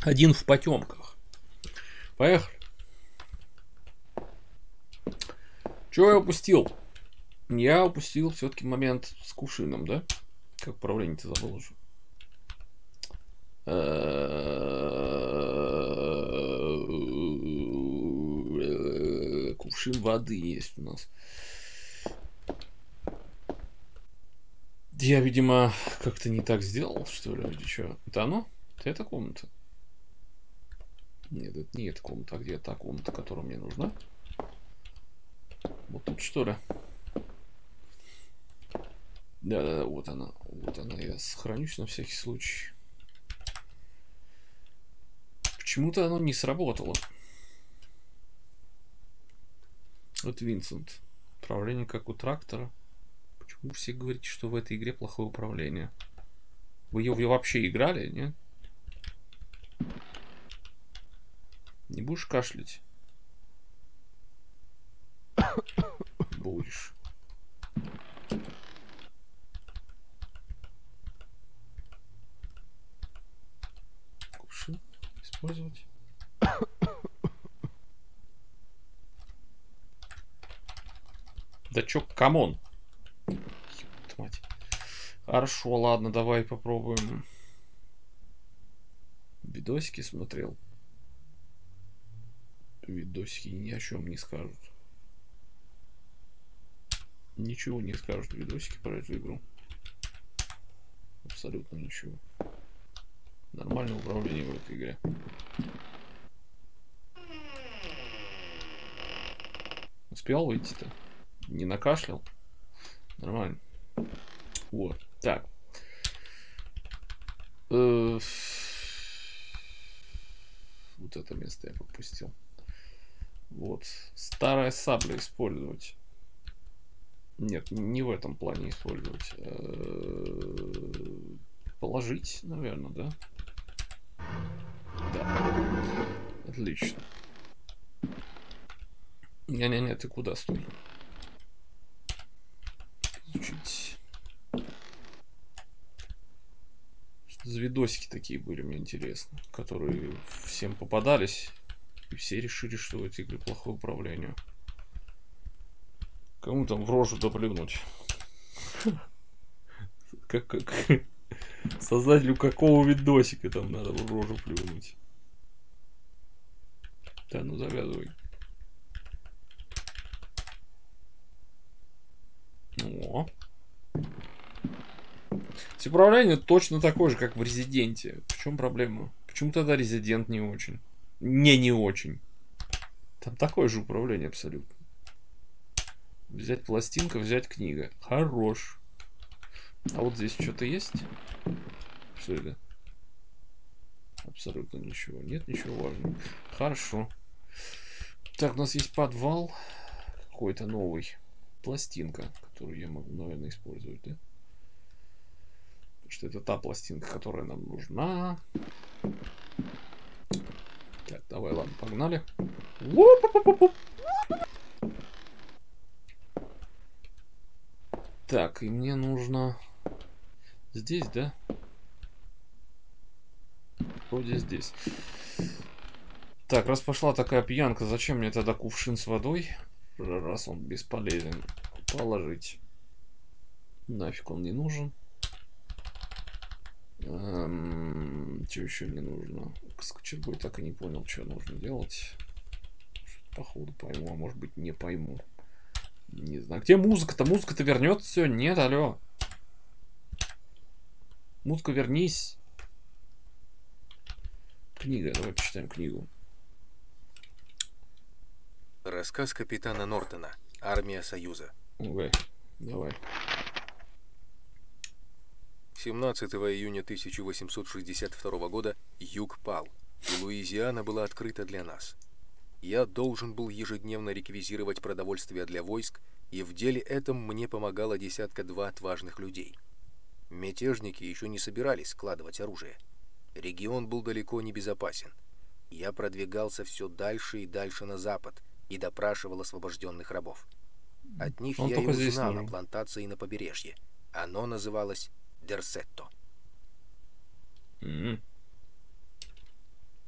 Один в потемках. Поехали. Чего я упустил? Я упустил все-таки момент с кувшином, да? Как управление-то забыл уже. Кувшин воды есть у нас. Я, видимо, как-то не так сделал, что ли, или что? Это оно? Это эта комната? Нет, это не эта комната, а где та комната, которая мне нужна? Вот тут, что ли? Да-да-да, вот она. Вот она. Я сохранюсь на всякий случай. Почему-то оно не сработало. Вот Винсент. Управление как у трактора. Почему все говорите, что в этой игре плохое управление? Вы ее вообще играли, нет? Не будешь кашлять? Будешь. Кувшин использовать. Да чё, камон. Мать. Хорошо, ладно, давай попробуем. Видосики смотрел. Видосики ни о чем не скажут. Ничего не скажут видосики про эту игру. Абсолютно ничего. Нормальное управление в этой игре. Успел выйти-то? Не накашлял? Нормально. Вот. Так. Вот это место я пропустил. Вот. Старая сабля использовать. Нет, не в этом плане использовать. Положить, наверное, да? Да. Отлично. Не-не-не, ты куда стой? Изучить. Что за видосики такие были, мне интересно. Которые всем попадались. И все решили, что в этой игре плохое управление. Кому там в рожу доплюнуть? Как создателю какого видосика там надо в рожу плюнуть? Да ну завязывай. О. Управление точно такое же, как в Резиденте. В чем проблема? Почему тогда Резидент не очень? Не очень. Там такое же управление абсолютно. Взять пластинка, взять книга. Хорош. А вот здесь что-то есть? Что это? Абсолютно ничего. Нет ничего важного. Хорошо. Так, у нас есть подвал. Какой-то новый. Пластинка, которую я могу, наверное, использовать, да? Потому что это та пластинка, которая нам нужна. Так, давай, ладно, погнали. Так, и мне нужно... Здесь, да? Вроде здесь. Так, раз пошла такая пьянка, зачем мне тогда кувшин с водой? Раз он бесполезен. Положить. Нафиг он не нужен. Что еще мне нужно? С кочергой так и не понял, что нужно делать. Походу пойму, а может быть не пойму. Не знаю. Где музыка-то? Музыка-то вернется все? Нет, алло. Музыка, вернись. Книга, давай почитаем книгу. Рассказ капитана Нортона. Армия Союза. Ой, давай. 17 июня 1862 года юг пал, и Луизиана была открыта для нас. Я должен был ежедневно реквизировать продовольствие для войск, и в деле этом мне помогало десятка-два отважных людей. Мятежники еще не собирались складывать оружие. Регион был далеко не безопасен. Я продвигался все дальше и дальше на запад и допрашивал освобожденных рабов. От них я и узнал о плантации на побережье. Оно называлось Дерсетто.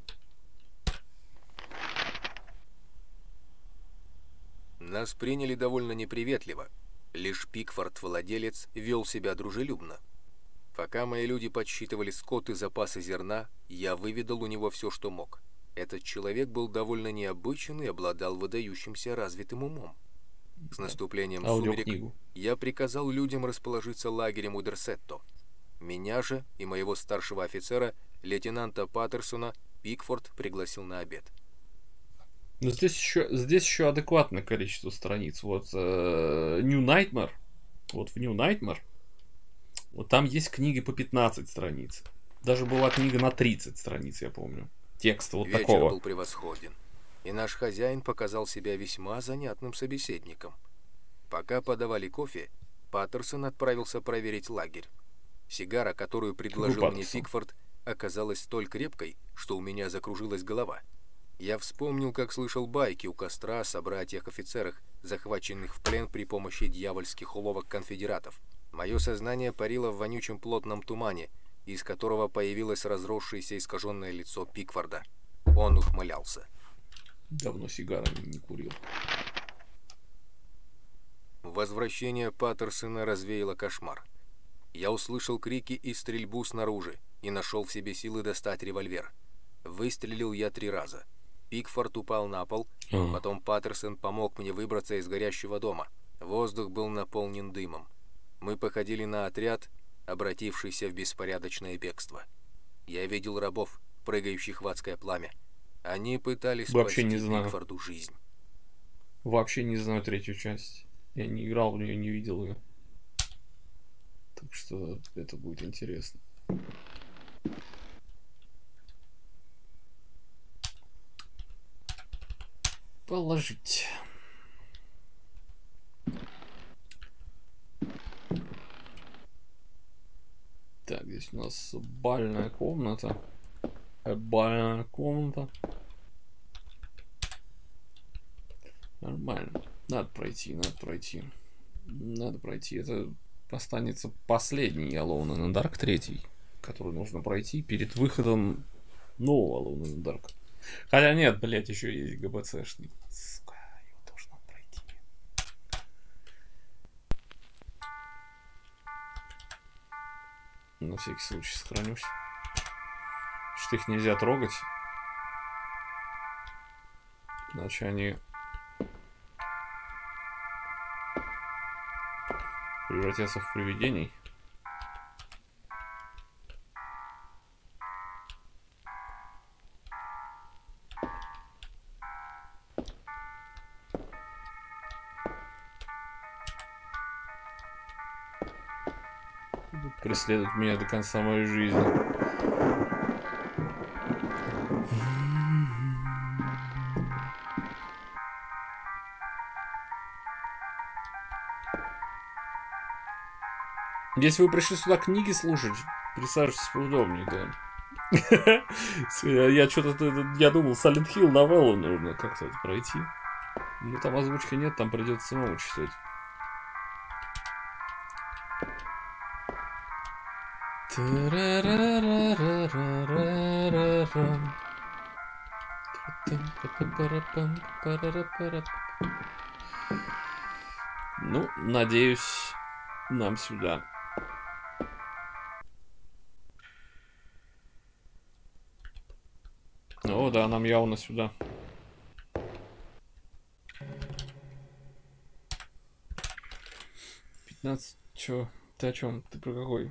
Нас приняли довольно неприветливо. Лишь Пикфорд-владелец вел себя дружелюбно. Пока мои люди подсчитывали скот и запасы зерна, я выведал у него все, что мог. Этот человек был довольно необычен и обладал выдающимся развитым умом. С наступлением сумерек я приказал людям расположиться лагерем у Дерсетто. Меня же и моего старшего офицера, лейтенанта Паттерсона, Пикфорд пригласил на обед. Но здесь еще адекватное количество страниц. Вот New Nightmare. Вот в New Nightmare. Вот там есть книги по 15 страниц. Даже была книга на 30 страниц, я помню. Текст вот Вечер такого. Был превосходен. И наш хозяин показал себя весьма занятным собеседником. Пока подавали кофе, Паттерсон отправился проверить лагерь. Сигара, которую предложил мне Пикфорд, оказалась столь крепкой, что у меня закружилась голова. Я вспомнил, как слышал байки у костра о собратьях-офицерах, захваченных в плен при помощи дьявольских уловок конфедератов. Мое сознание парило в вонючем плотном тумане, из которого появилось разросшееся искаженное лицо Пикфорда. Он ухмылялся. Давно сигарами не курил. Возвращение Паттерсона развеяло кошмар. Я услышал крики и стрельбу снаружи и нашел в себе силы достать револьвер. Выстрелил я 3 раза. Пикфорд упал на пол, потом Паттерсон помог мне выбраться из горящего дома. Воздух был наполнен дымом. Мы походили на отряд, обратившийся в беспорядочное бегство. Я видел рабов, прыгающих в адское пламя. Они пытались спасти Пикфорду жизнь. Вообще не знаю 3-ю часть. Я не играл в нее, не видел ее. Так что это будет интересно. Положить. Так, здесь у нас бальная комната. Бальная комната. Нормально. Надо пройти, надо пройти. Надо пройти. Это останется последний Alone in the Dark 3, который нужно пройти перед выходом нового Alone in the Dark. Хотя нет, блять, еще есть ГБЦшный. Сука, его тоже надо пройти. На всякий случай сохранюсь. Что их нельзя трогать. Иначе они превратятся в привидений. Будут преследовать меня до конца моей жизни. Если вы пришли сюда книги слушать, присаживайтесь поудобнее, да. Я думал, Silent Hill новеллу нужно как-то пройти. Но там озвучки нет, там придется самому читать. Ну, надеюсь, нам сюда. О, да, нам явно сюда. Чё? Ты о чем? Ты про какой?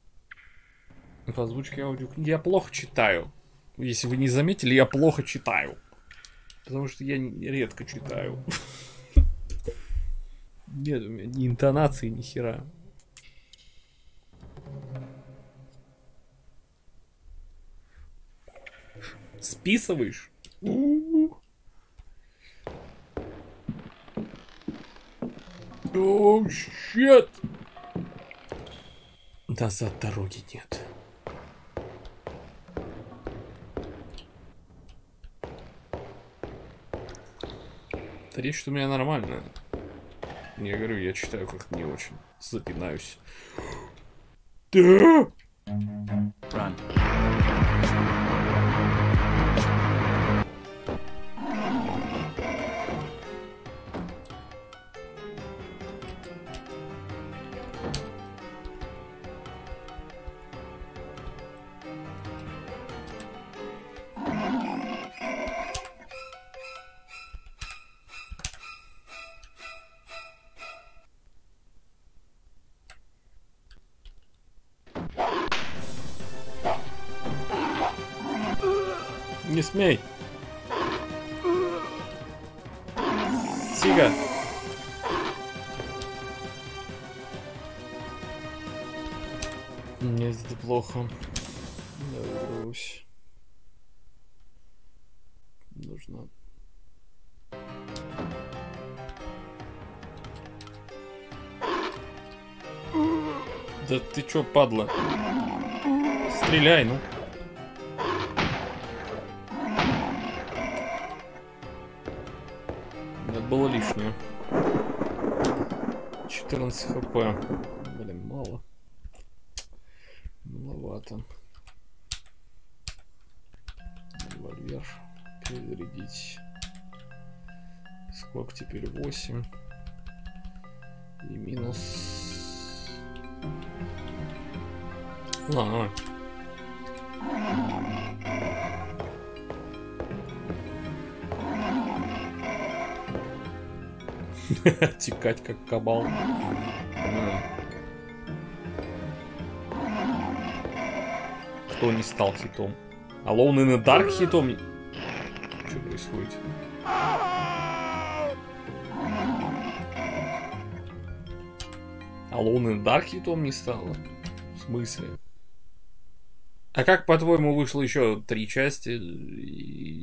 В озвучке аудиокниги. Я плохо читаю. Если вы не заметили, я плохо читаю. Потому что я редко читаю. Нет у меня ни интонации, ни хера. Списываешь? О, щет! Назад дороги нет. Да речь у меня нормальная. Я говорю, я читаю как-то не очень. Запинаюсь. Да! Run. Не смей. Сига. Мне это плохо. Я выберусь. Нужно. Да ты чё, падла? Стреляй, ну. Это было лишнее. 14 хп. Блин, мало. Маловато. Револьвер. Перезарядить. Сколько теперь? 8. И минус. Ладно, текать как кабал. Кто не стал хитом? Alone in the Dark хитом? Что происходит? Alone in the Dark хитом не стало? В смысле? А как, по-твоему, вышло еще 3 части и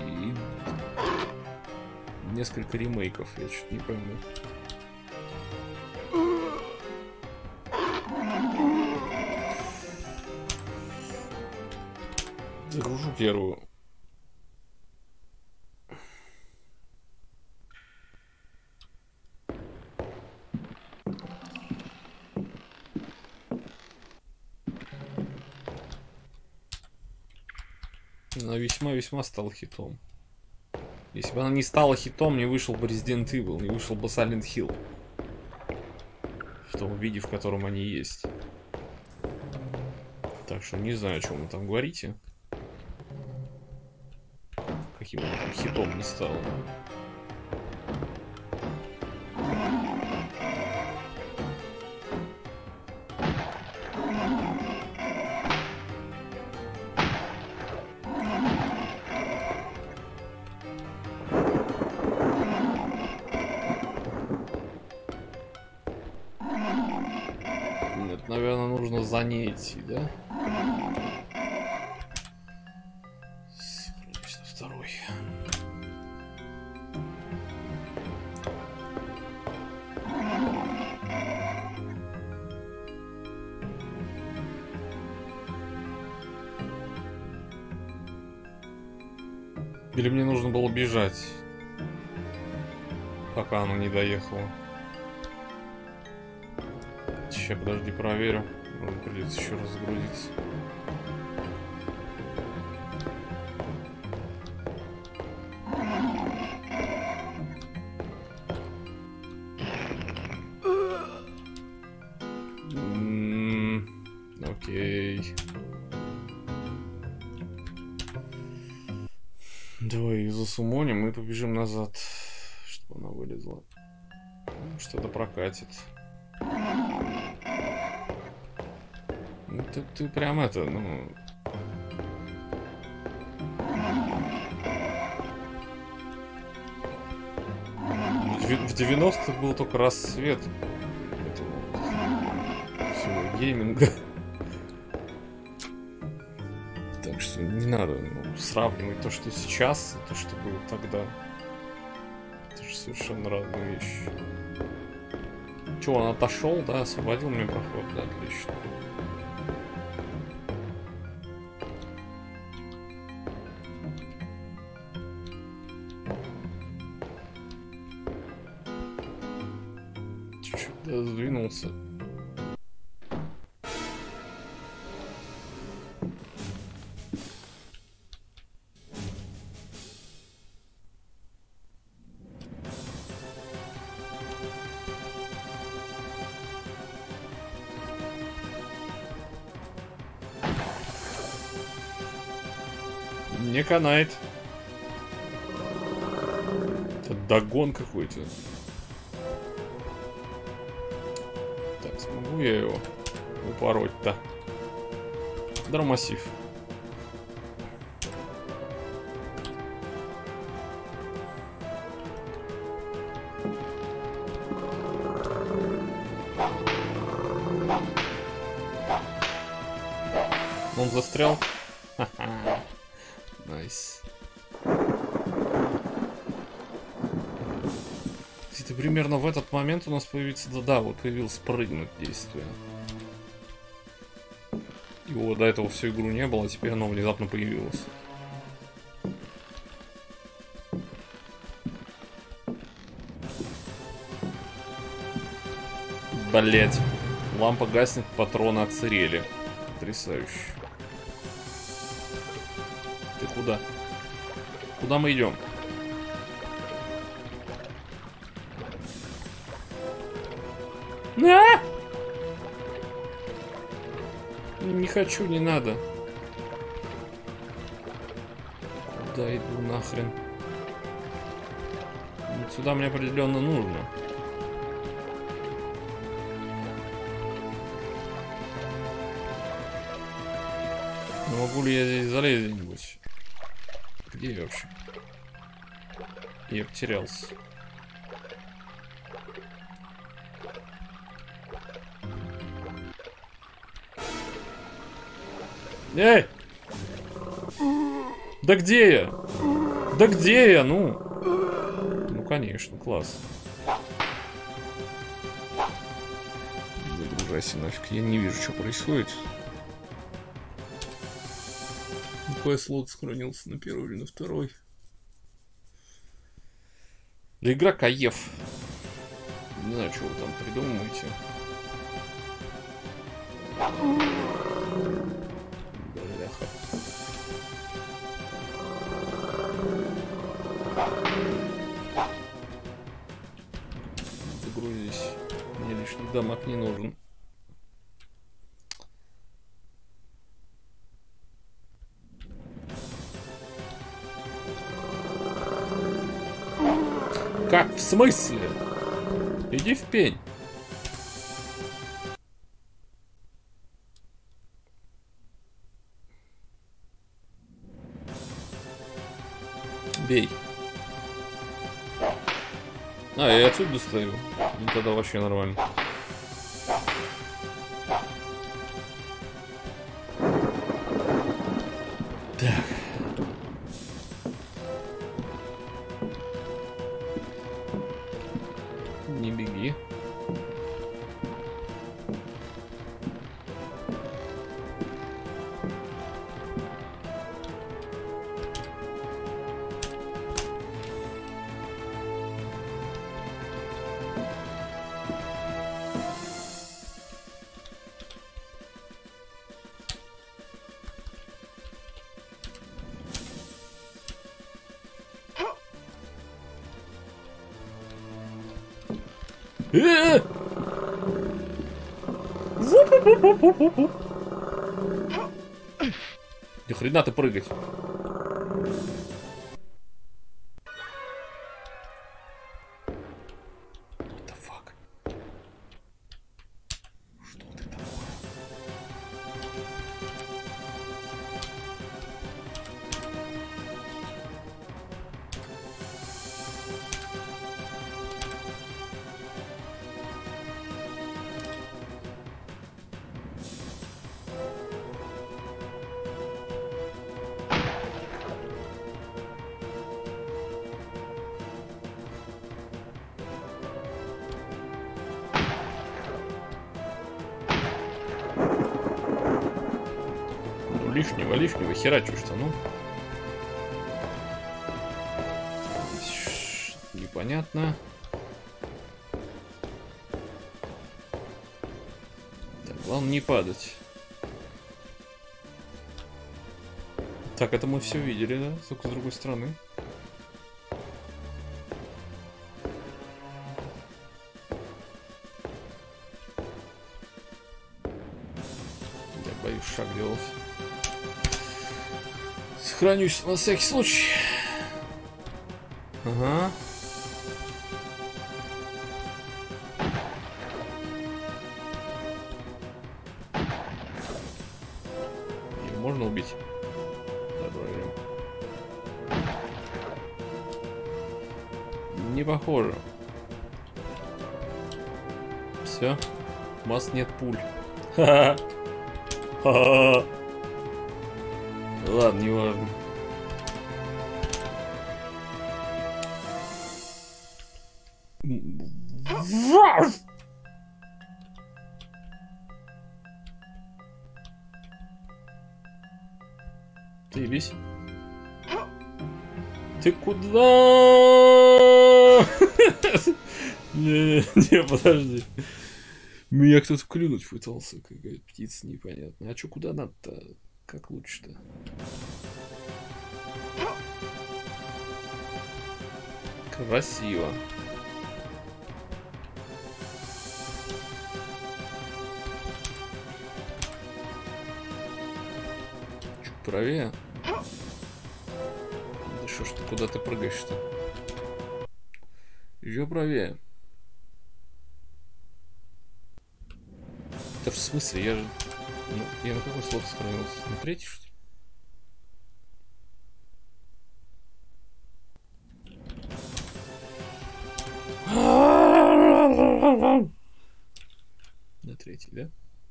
несколько ремейков? Я что-то не пойму. Загружу первую. Она весьма-весьма стала хитом. Если бы она не стала хитом, не вышел бы Resident Evil, не вышел бы Silent Hill. В том виде, в котором они есть. Так что не знаю, о чем вы там говорите. Каким хитом не стало. Нет, наверное, нужно за ней идти, да? Сохранюсь на второй. Или мне нужно было бежать, пока она не доехала. Сейчас, подожди, проверю. Может, придется еще раз загрузиться. Окей. Давай ее засумоним и побежим назад, чтобы она вылезла. Что-то прокатит. Ну, ты прям это, ну... В 90-х был только рассвет этого всего гейминга. Так что не надо сравнивать то, что сейчас, и то, что было тогда. Это же совершенно разные вещи. Че, он отошел, да? Освободил мне проход, да, отлично. Чуть-чуть, да, сдвинулся. Не канает. Это догон какой-то. Так, смогу я его упороть-то? Дромассив. Он застрял. Ха-ха. Найс. Это примерно в этот момент у нас появится... Да, вот появилось прыгнуть действие. Его до этого всю игру не было, а теперь оно внезапно появилось. Блять. Лампа гаснет, патроны отсырели. Потрясающе. Ты куда? Куда мы идем? А! Не хочу, не надо. Куда иду нахрен? Вот сюда мне определенно нужно. Но могу ли я здесь залезть где-нибудь? Где я вообще? Я потерялся. Эй! Да где я? Да где я? Ну? Ну, конечно, класс. Загружайся нафиг. Я не вижу, что происходит. Какой слот сохранился на первый или на второй? Да игра кайф. Не знаю, что вы там придумываете. Бляха. Загрузись. Мне лишний дамаг не нужен. Как? В смысле? Иди в пень. Бей. А, я отсюда достаю. Ну тогда вообще нормально. Так. Не беги. Ни хрена ты прыгать. What the fuck? Что ты такое? Лишнего херачишь-то, ну. Непонятно. Так, главное не падать. Так, это мы все видели, да? Только с другой стороны. Я боюсь шаг делать. Сохранюсь на всякий случай. Ага. Его можно убить? Да, проверим. Не похоже. Все. У вас нет пуль. Ха-ха. Ха-ха. Ладно, не важно. Ты весь? Ты куда? Не, подожди. Меня кто-то клюнуть пытался, какая-то птица непонятная. А чё, куда надо-то? Как лучше-то? Красиво. Чуть правее. Да что ж ты, куда ты прыгаешь-то? Еще правее. Да в смысле, я же... Ну, я на какой слот сохранился? На третий, что ли? На третий, да?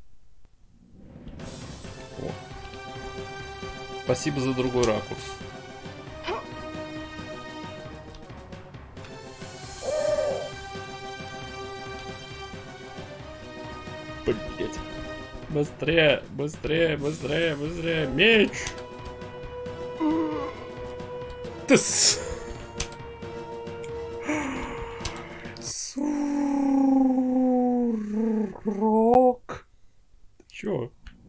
О. Спасибо за другой ракурс. Блять. Быстрее, быстрее, быстрее, быстрее. Меч! Тыс! Сурок. Чё?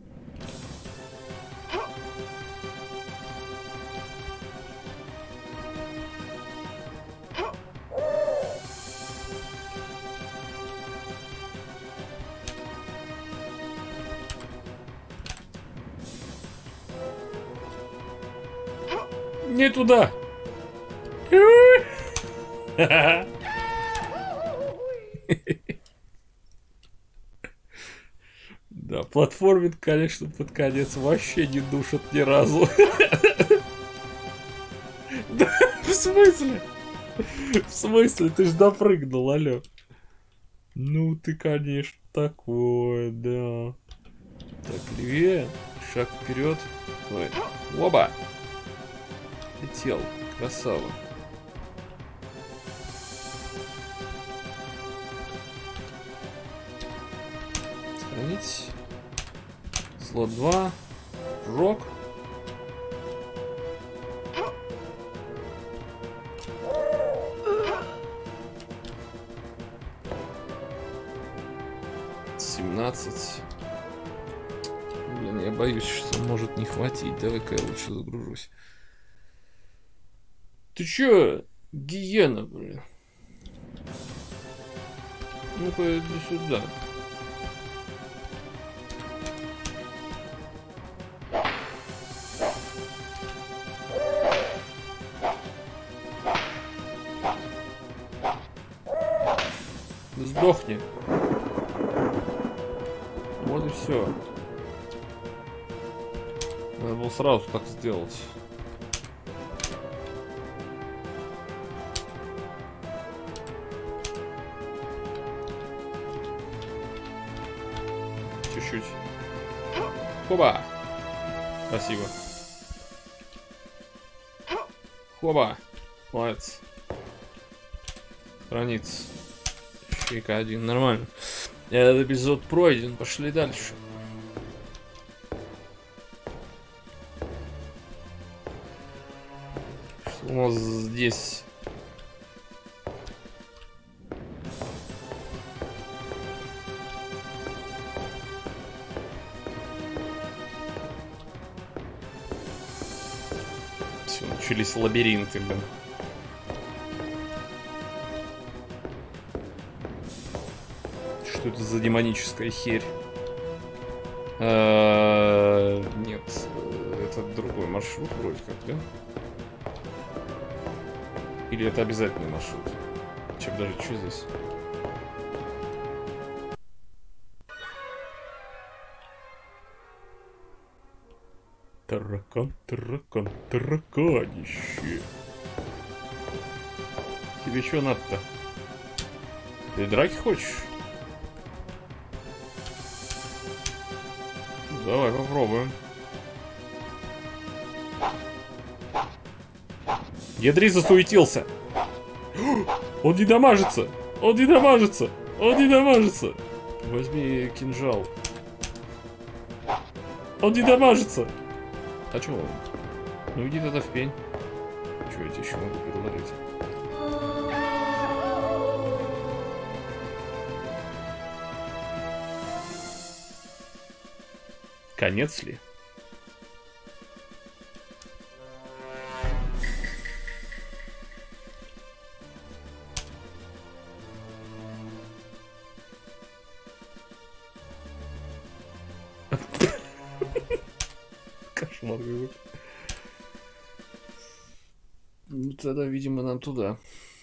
Не туда. Да, платформинг, конечно, под конец вообще не душит ни разу. Да, в смысле? В смысле? Ты ж допрыгнул, алё. Ну ты, конечно, такое, да. Так, левее. Шаг вперед. Ой. Оба! Летел. Красава. Сохранить. Слот 2. Рок. Блин, я боюсь, что может не хватить. Давай-ка я лучше загружусь. Ты чё, гиена, блин? Ну-ка, иди сюда. Сдохни. Вот и все. Надо было сразу так сделать. Чуть-чуть. Хоба. Спасибо. Хоба. Молодец. Страниц. Щека один. Нормально. Этот эпизод пройден. Пошли дальше. Что у нас здесь? Все, начались лабиринты, блин. Что это за демоническая херь? Нет, это другой маршрут вроде как, да? Или это обязательный маршрут? Чем даже что здесь? Таракан, таракан, тараканище. Тебе что надо-то? Ты драки хочешь? Давай попробуем. Ядри засуетился. Он не дамажится. Он не дамажится. Он не дамажится. Возьми кинжал. Он не дамажится. А чё он? Ну иди тогда в пень. Чё я тебе еще могу предложить? Конец ли? Кошмар какой. Ну тогда, видимо, нам туда.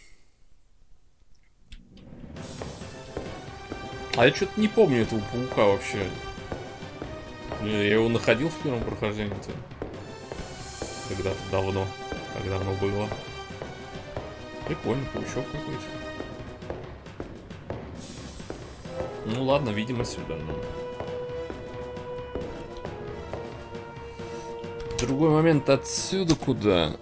А я что-то не помню этого паука вообще. Я его находил в первом прохождении-то. Когда-то давно. Когда оно было. Прикольный паучок какой-то. Ну ладно, видимо, сюда. Ну. Другой момент, отсюда куда?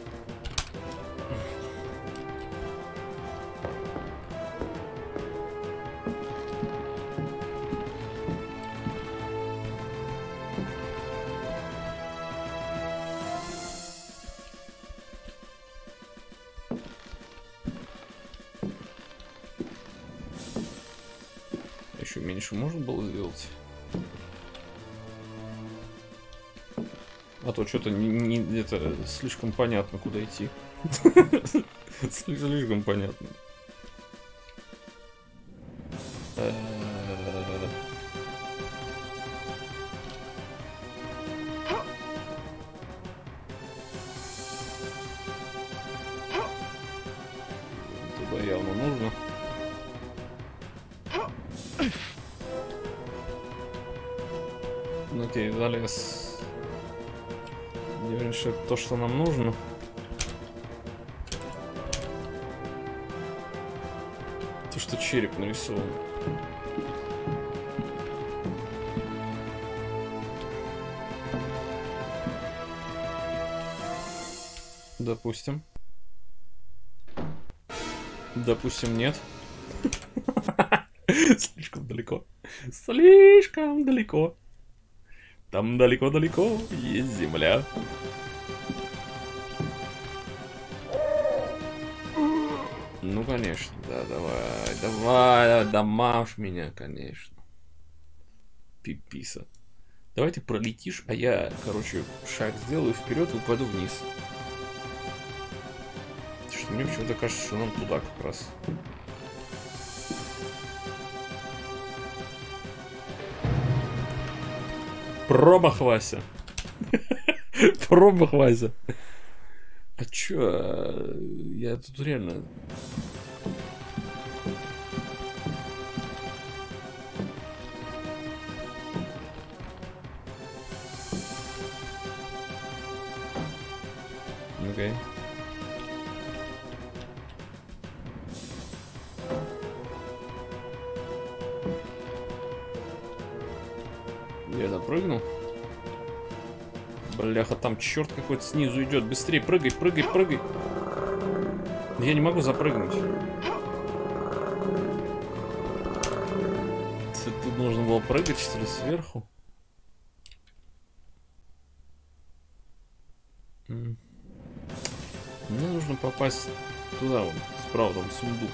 Еще меньше можно было сделать? А то что-то это слишком понятно, куда идти. Слишком понятно. Туда явно нужно. Ну окей, залез. Я уверен, что это то, что нам нужно. То, что череп нарисован. Допустим. Допустим, нет. Слишком далеко. Слишком далеко. Там далеко-далеко есть земля. Ну, конечно, да, давай, дамажь меня, конечно. Пиписа. Давай ты пролетишь, а я, короче, шаг сделаю вперед и упаду вниз. Что мне почему-то кажется, что нам туда как раз. Промах, Вася. Промах, Вася. А чё? Я тут реально... Окей. Я запрыгнул. Бляха, там черт какой-то снизу идет. Быстрее, прыгай, прыгай, прыгай. Я не могу запрыгнуть. Тут нужно было прыгать, что ли, сверху? Мне нужно попасть туда, вон, справа, там сундук.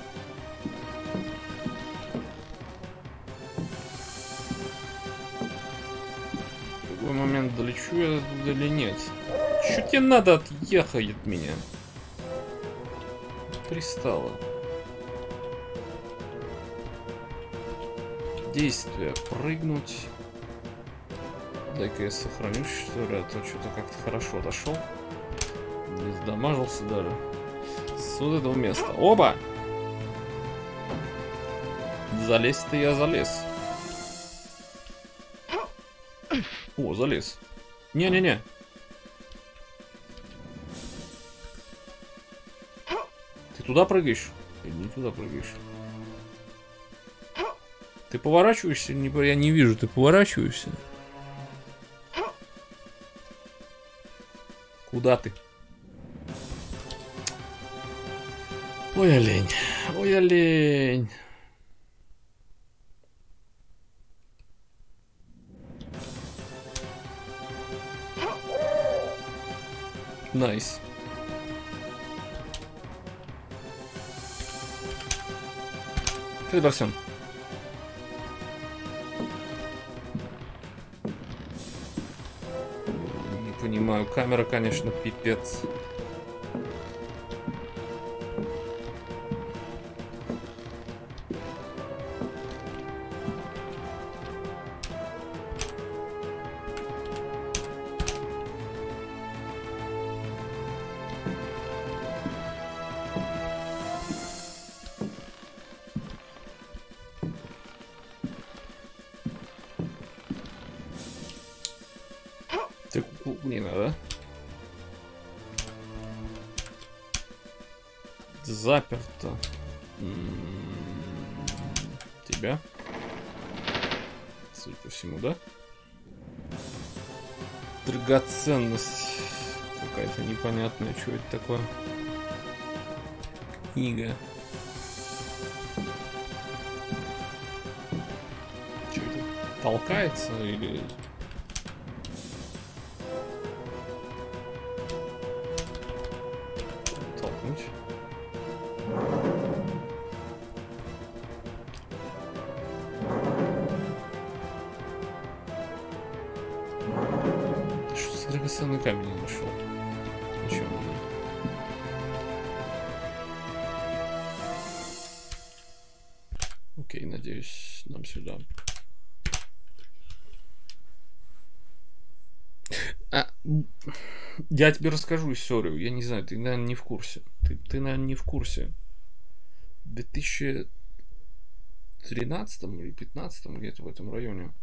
Момент, долечу я туда или нет? Чё тебе надо отъехать от меня? Пристало. Действие. Прыгнуть. Дай-ка я сохранюсь, что ли, а то что-то как-то хорошо отошел. Не сдамажился даже. С вот этого места. Оба! Залезть-то я залез. О, залез. Не-не-не. Ты туда прыгаешь? Или не туда прыгаешь? Ты поворачиваешься? Я не вижу, ты поворачиваешься? Куда ты? Ой, олень. Ой, олень. Найс. Федорсон. Не понимаю, камера, конечно, пипец. Ты клубнина, да? Заперто. Тебя? Судя по всему, да? Драгоценность. Какая-то непонятная. Что это такое? Книга. Что это? Толкается или... Толкнуть? Что за драгоценный камень я нашел? Зачем мне? Окей, надеюсь, нам сюда. Я тебе расскажу историю. Я не знаю, ты, наверное, не в курсе. Ты наверное, не в курсе. В 2013 или 2015 где-то в этом районе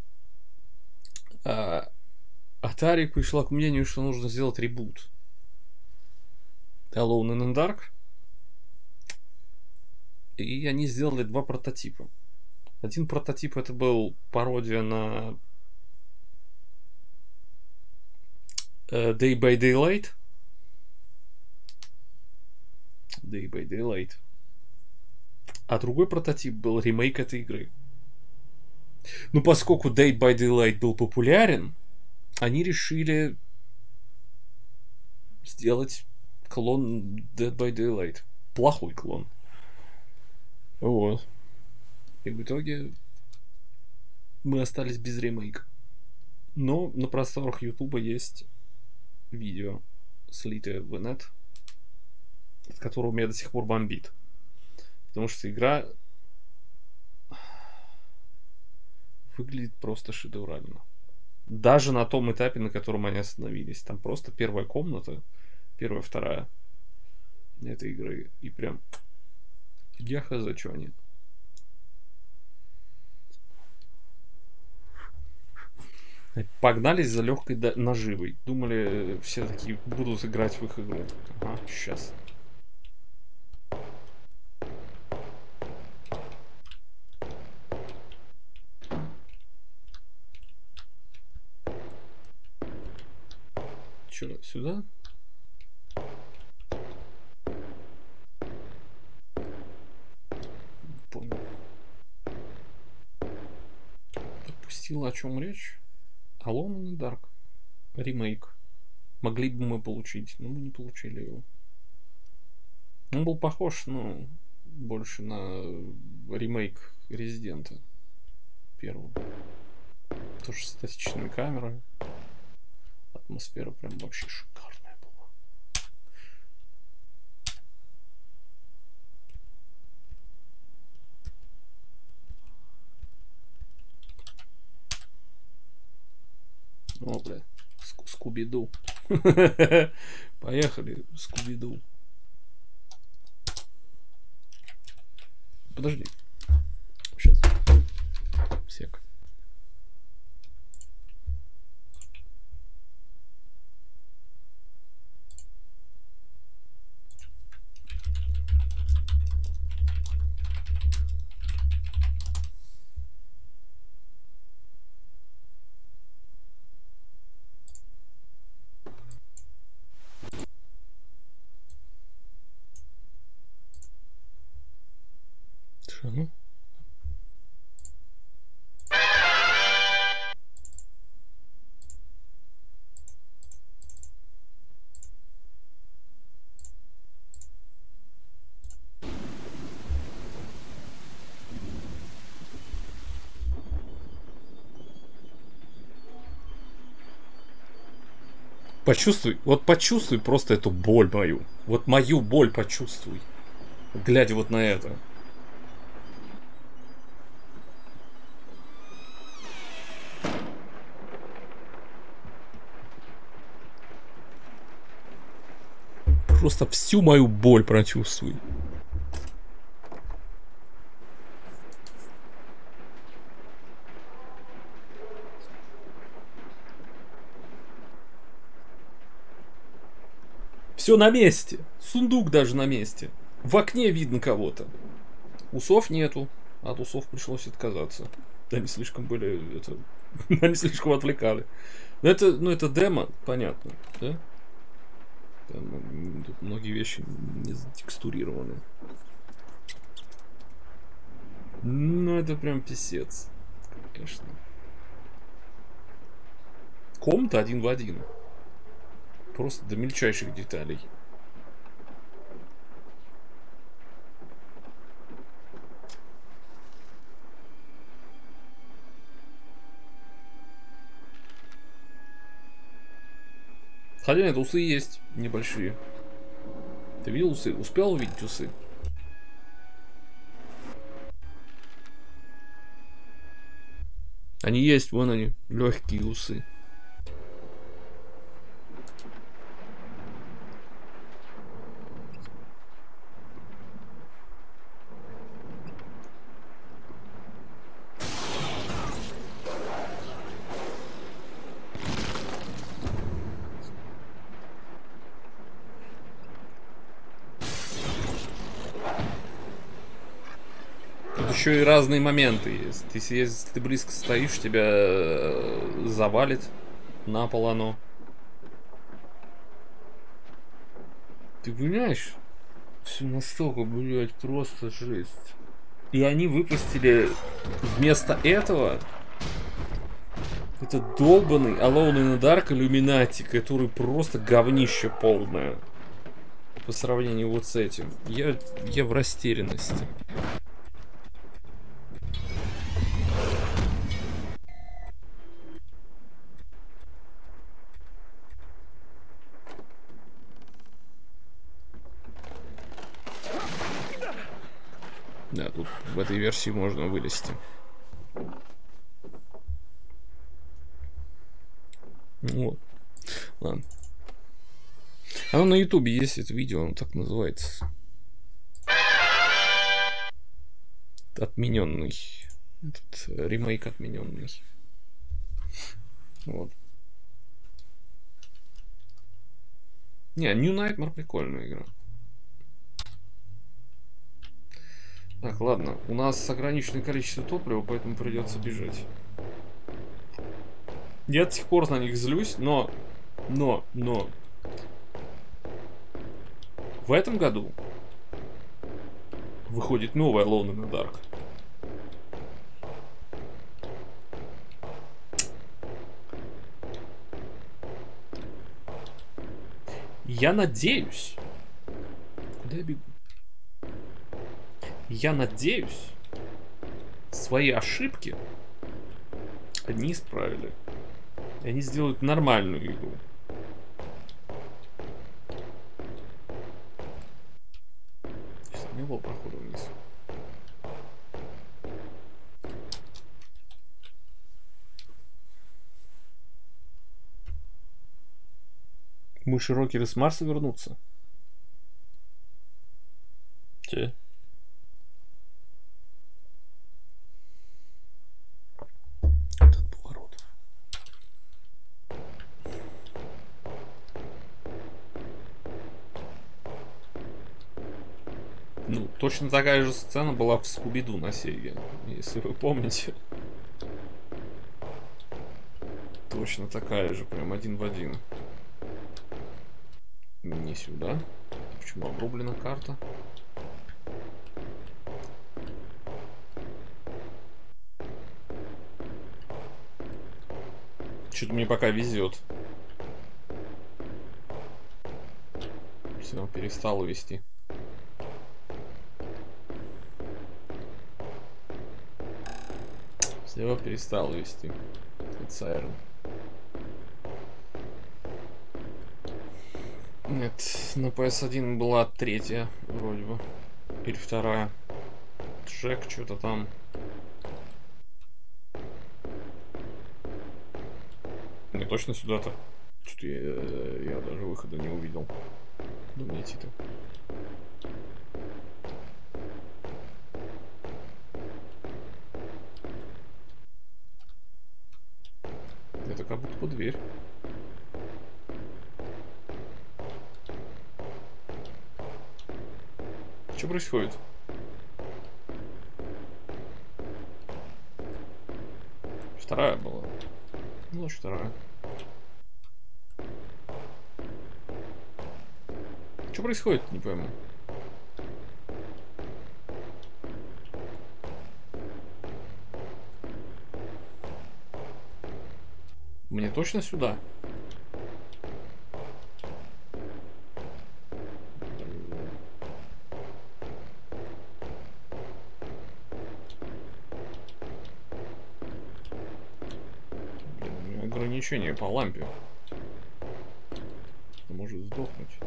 Atari пришла к мнению, что нужно сделать ребут Alone in the Dark. И они сделали два прототипа. Один прототип это был пародия на Day by Daylight. Day by Daylight. А другой прототип был ремейк этой игры. Но поскольку Day by Daylight был популярен, они решили сделать клон Dead by Daylight. Плохой клон. Вот. И в итоге мы остались без ремейка. Но на просторах Ютуба есть видео, слитое в инет, от которого меня до сих пор бомбит. Потому что игра выглядит просто шедеврально. Даже на том этапе, на котором они остановились. Там просто первая комната, первая, вторая этой игры. И прям я хз, что они. Погнались за легкой наживой. Думали, все такие будут играть в их игру. Ага, сейчас. Че, сюда? Понял. Допустила, о чем речь? Alone in the Dark. Ремейк. Могли бы мы получить, но мы не получили его. Он был похож, но больше на ремейк Резидента первого. Тоже с статичными камерами. Атмосфера прям вообще шикарная была. О, бля. Скуби-ду. Поехали, Скуби-ду. Подожди. Сейчас. Сек. Ну. Почувствуй, вот почувствуй просто эту боль мою. Вот мою боль почувствуй. Глядя вот на это. Просто всю мою боль прочувствуй. Все на месте. Сундук даже на месте. В окне видно кого-то. Усов нету. От усов пришлось отказаться. Они слишком были... Они слишком отвлекали. Это демо, понятно, да? Там, тут многие вещи не затекстурированы. Ну, это прям писец. Конечно. Комната один в один. Просто до мельчайших деталей. Хотя нет, усы есть небольшие. Ты видел усы? Успел увидеть усы? Они есть, вон они, легкие усы. Еще и разные моменты есть. Если ты близко стоишь, тебя завалит на пол оно. Ты понимаешь? Все настолько, блядь, просто жесть. И они выпустили вместо этого этот долбанный Alone in the Dark Illuminati, который просто говнище полное. По сравнению вот с этим. Я в растерянности. Да, тут в этой версии можно вылезти. Вот. Ладно. Оно на ютубе есть, это видео, оно так называется. Отмененный. Этот ремейк отмененный. Вот. Не, New Nightmare прикольная игра. Так, ладно. У нас ограниченное количество топлива, поэтому придется бежать. Я до сих пор на них злюсь, но... В этом году выходит новая Alone in the Dark. Я надеюсь... Куда я бегу? Я надеюсь, свои ошибки они исправили. И они сделают нормальную игру. Сейчас не было прохода вниз. Мыши-рокеры с Марса вернутся? Че? Этот поворот. Ну, точно такая же сцена была в Скуби-Ду на Сеге, если вы помните. Точно такая же, прям один в один. Не сюда. Почему обрублена карта? Что-то мне пока везет. Все, перестал вести. Все, перестал вести. Сайрон. Нет, на PS1 была третья, вроде бы. Или вторая. Джек, что-то там. Не точно сюда-то. Что-то я даже выхода не увидел. Думаю, идти-то. Это как будто бы дверь. Что происходит? Вторая была. Ну, значит, вторая. Что происходит, не пойму. Мне точно сюда? Блин, у меня ограничение по лампе. Может сдохнуть.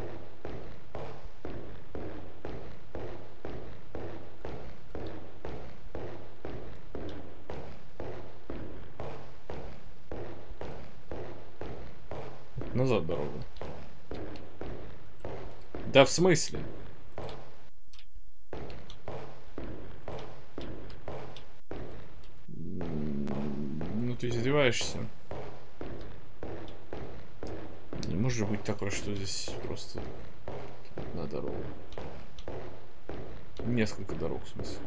Назад дорогу. Да в смысле? Ну ты издеваешься. Не может быть такое, что здесь просто одна дорога. Несколько дорог, в смысле.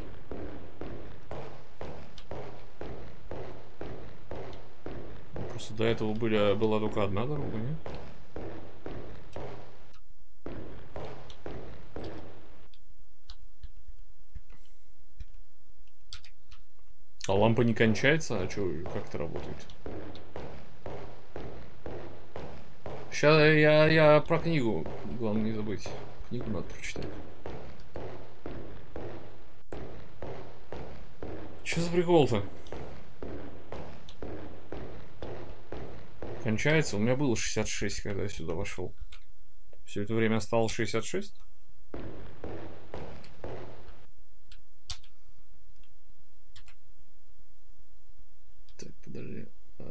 Просто до этого была только одна дорога, нет? А лампа не кончается? А что, как это работает? Сейчас я про книгу. Главное не забыть. Книгу надо прочитать. Что за прикол-то? Кончается? У меня было 66, когда я сюда вошел. Все это время осталось 66? Так, подожди.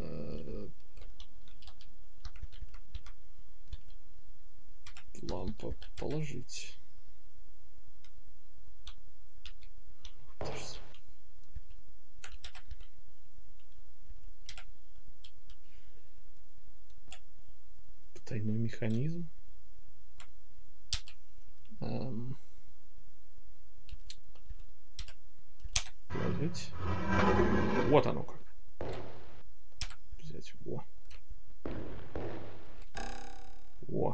Лампа положить. Потайной механизм. Положить. Вот оно как. Взять. Во. Во.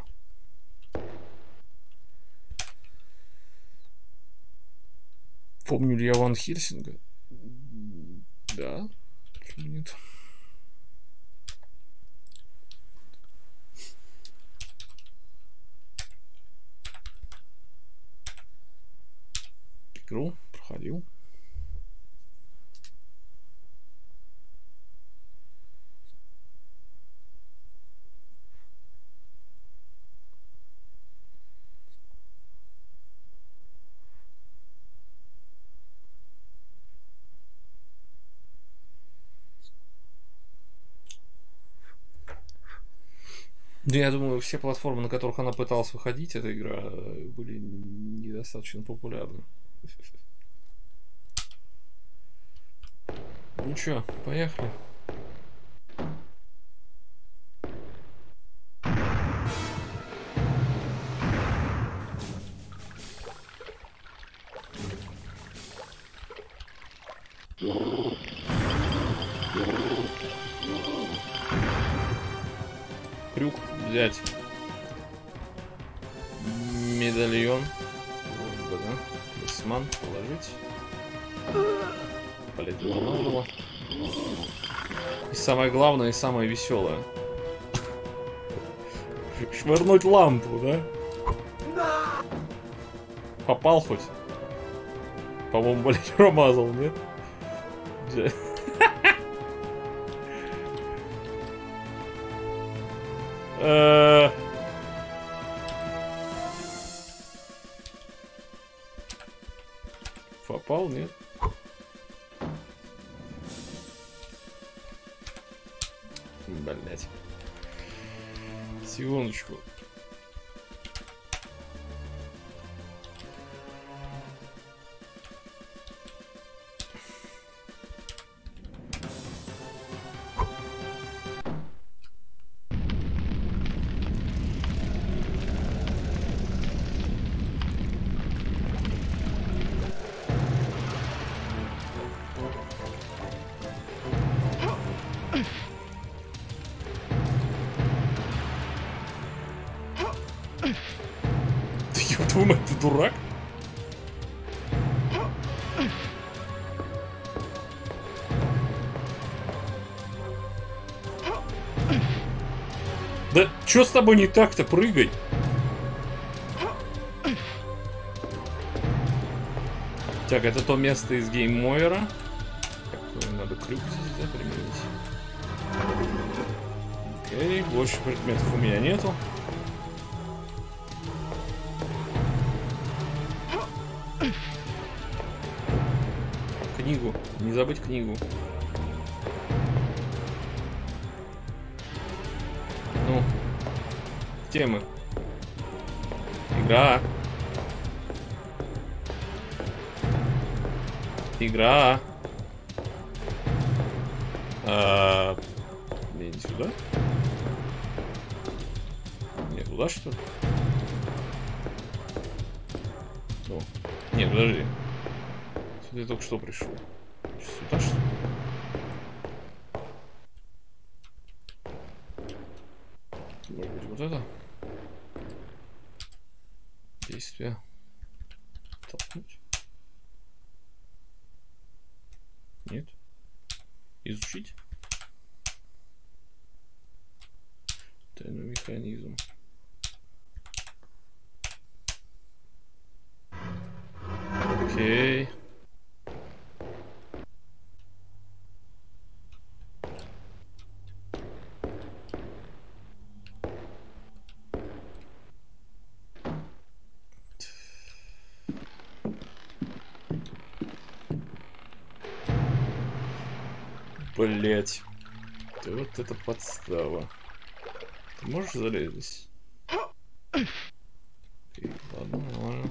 Помню ли я Ван Хельсинга? Да. Почему нет? Игру проходил. Да, я думаю, все платформы, на которых она пыталась выходить, эта игра, были недостаточно популярны. Ну чё, поехали. Крюк взять. Медальон. Да. Талисман положить. Полетело на голову. И самое главное, и самое веселое. Швырнуть лампу, да? Попал хоть? По-моему, блядь, промазал, нет? Попал, нет? Блять. Секундочку. Твою мать, ты дурак? Да чё с тобой не так-то? Прыгай! Так, это то место из гейммойера. Надо крюк здесь применить. Окей, больше предметов у меня нету. Книгу. Не забыть книгу. Ну. Темы. Игра. Игра. Не сюда? Не туда, что ли? О. Нет, подожди. Сюда я только что пришел. Сюда, что ли? Может быть, вот это? Действие. Толкнуть. Нет. Изучить. Тайный механизм. Окей. Блять. Да вот это подстава. Ты можешь залезть здесь? Окей, ладно, нормально.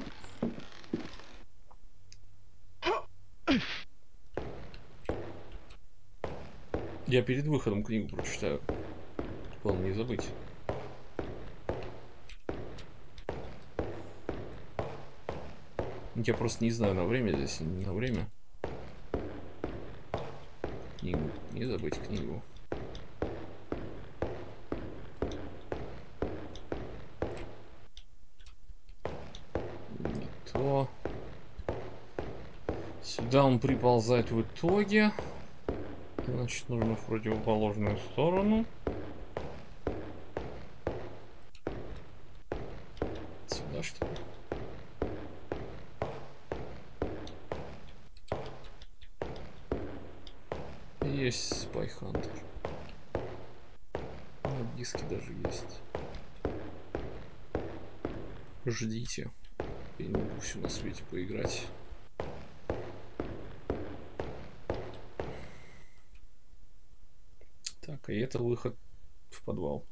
Я перед выходом книгу прочитаю. Главное не забыть. Я просто не знаю, на время здесь или не на время. Книгу. Не забыть книгу. Не то. Сюда он приползает в итоге. Значит, нужно в противоположную сторону. Сюда, что ли? Есть Spy Hunter. На диске даже есть. Ждите. Я не могу все на свете поиграть. Так, и это выход в подвал.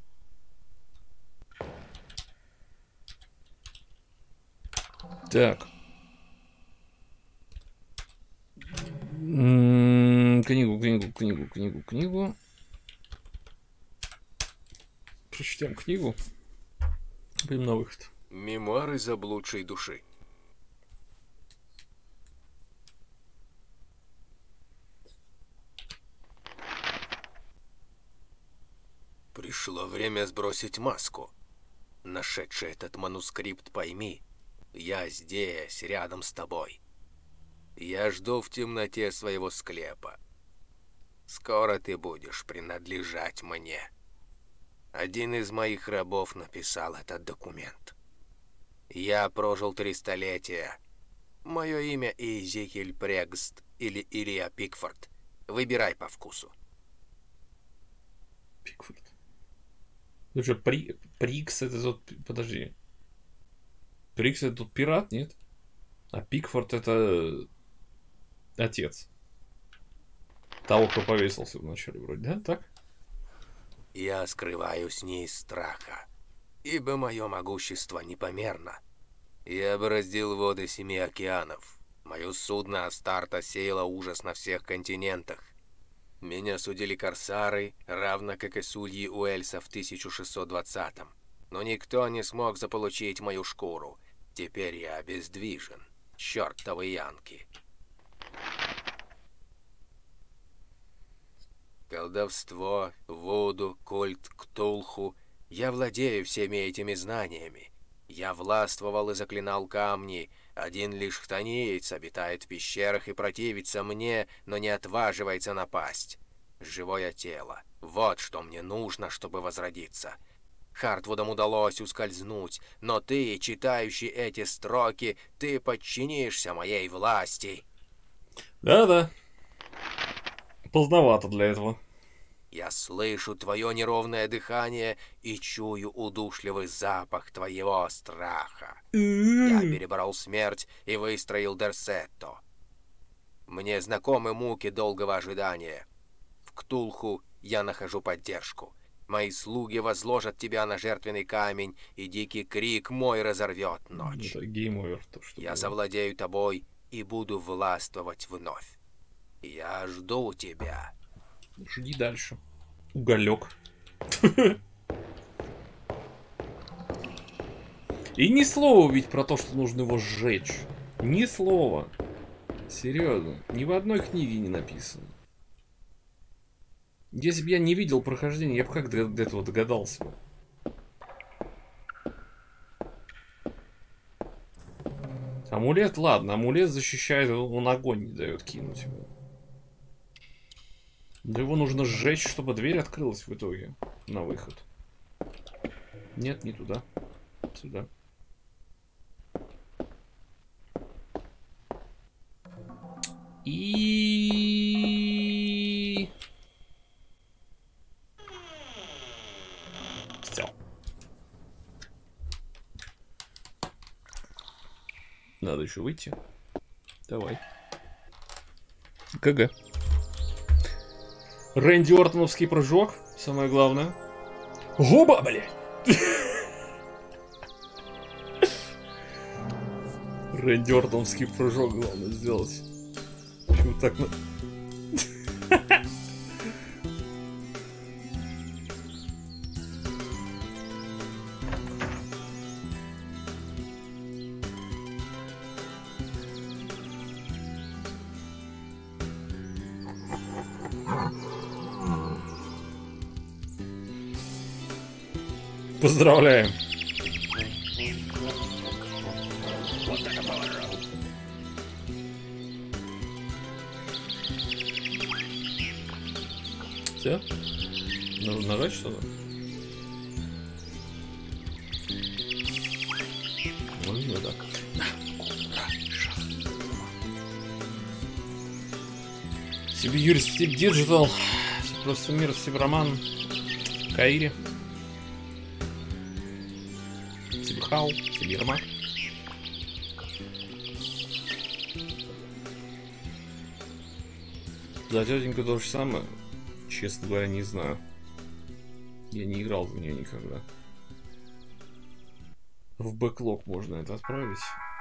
Так. Книгу. Прочтем книгу. Будем на выход. Мемуары заблудшей души. Пришло время сбросить маску. Нашедший этот манускрипт, пойми, я здесь, рядом с тобой. Я жду в темноте своего склепа. Скоро ты будешь принадлежать мне. Один из моих рабов написал этот документ. Я прожил 3 столетия. Мое имя Иезекииль Прегст или Илья Пикфорд. Выбирай по вкусу. Пикфорд. Ну что, Прикс это тот... Подожди. Прикс это тот пират, нет? А Пикфорд это... отец. Того, кто повесился вначале вроде, да? Так? Я скрываюсь не из страха, ибо мое могущество непомерно. Я бороздил воды 7 океанов. Мое судно Астарта сеяло ужас на всех континентах. Меня судили корсары, равно как и судьи Уэльса в 1620-м. Но никто не смог заполучить мою шкуру. Теперь я обездвижен. Чёртовы янки. Колдовство, вуду, культ, ктулху. Я владею всеми этими знаниями. Я властвовал и заклинал камни. Один лишь хтониец обитает в пещерах и противится мне, но не отваживается напасть. Живое тело. Вот что мне нужно, чтобы возродиться. Хартвудам удалось ускользнуть, но ты, читающий эти строки, ты подчинишься моей власти. Да-да. Поздновато для этого. Я слышу твое неровное дыхание и чую удушливый запах твоего страха. Я переборол смерть и выстроил Дерсетто. Мне знакомы муки долгого ожидания. В Ктулху я нахожу поддержку. Мои слуги возложат тебя на жертвенный камень, и дикий крик мой разорвет ночь. Это гейм-овер, то, что Я было. завладею тобой и буду властвовать вновь. Я жду тебя. Жди дальше. Уголек. И ни слова ведь про то, что нужно его сжечь. Ни слова. Серьезно. Ни в одной книге не написано. Если бы я не видел прохождения, я бы как до этого догадался. Амулет, ладно, амулет защищает, он огонь не дает кинуть его. Но его нужно сжечь, чтобы дверь открылась в итоге на выход. Нет, не туда. Сюда. И... Все. Надо еще выйти. Давай. КГ. Рэнди Ортоновский прыжок. Самое главное. Губа, блядь! Рэнди Ортоновский прыжок главное сделать. Почему так на... Поздравляем. Все? Нужно нажать что-то? Можно так. Сибирь Стиль Диджитал. Просто мир Сиброман. Каири. Сибхау. Сибирма. За тетеньку то же самое. Честно говоря, не знаю. Я не играл в нее никогда. В бэклог можно это отправить.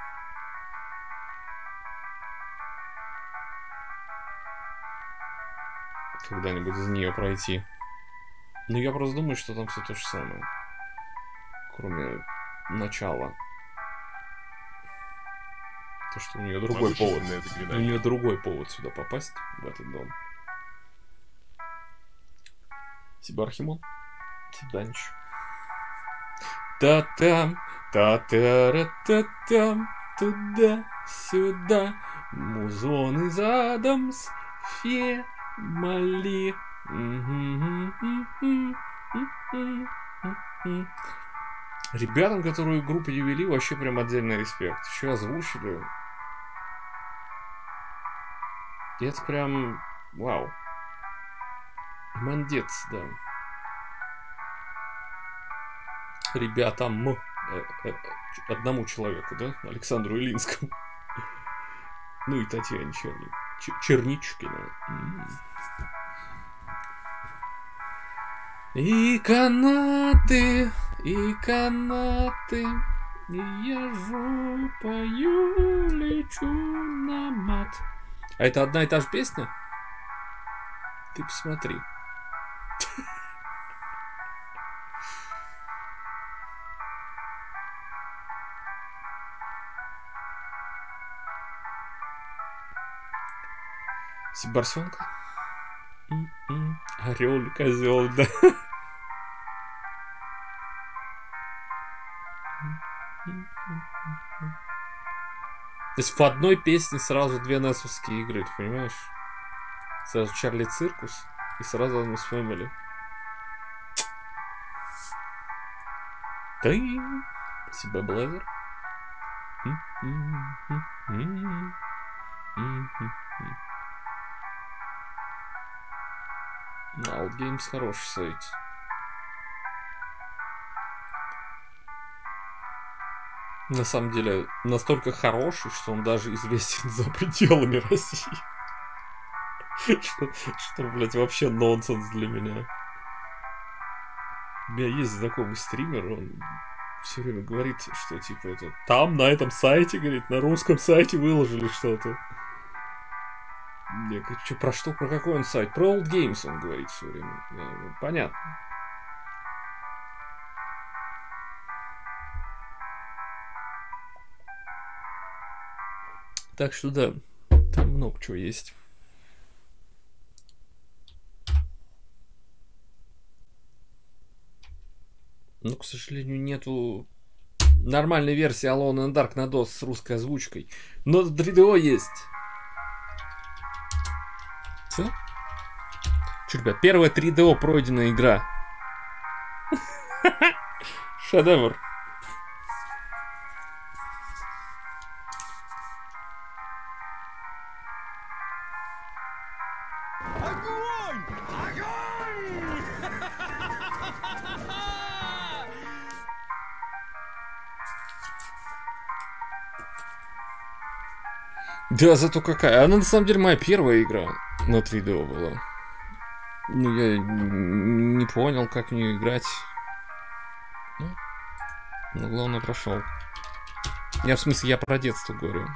Когда-нибудь за нее пройти. Но я просто думаю, что там все то же самое. Кроме начала. То, что у нее другой повод. У нее другой повод сюда попасть, в этот дом. Сибархимон. Сибданич. Та-там, та-та-ра-та-там, туда-сюда. Музон из Адамс, фе, Мали. Ребятам, которые игру перевели, вообще прям отдельный респект. Еще озвучили. И это прям... Вау. Мандец, да. Ребятам. Одному человеку, да? Александру Илинскому. Ну и Татьяне Черничкина. И канаты, и канаты, и езжу, пою, лечу на мат. А это одна и та же песня? Ты посмотри. Сибарсонка. Орел, козел, да. То есть в одной песне сразу две несовские игры, ты понимаешь? Сразу Чарли Циркус и сразу Адамс Фэмили. Ты себе Блэзер. Out Games хороший сайт. На самом деле, настолько хороший, что он даже известен за пределами России. Что, блядь, вообще нонсенс для меня. У меня есть знакомый стример, он все время говорит, что типа это там, на этом сайте, говорит, на русском сайте выложили что-то. Я говорю, что, про что, про какой он сайт? Про Old Games он говорит все время. Ну, понятно. Так что да, там много чего есть. Но, к сожалению, нету нормальной версии Alone in Dark на DOS с русской озвучкой. Но 3DO есть. Все? Че, ребят, первая 3DO пройденная игра. Шедевр. Огонь! Огонь! Да, зато какая. Она на самом деле моя первая игра на 3DO была. Ну, я не понял, как в нее играть. Ну, главное, прошел. Я в смысле, я про детство говорю.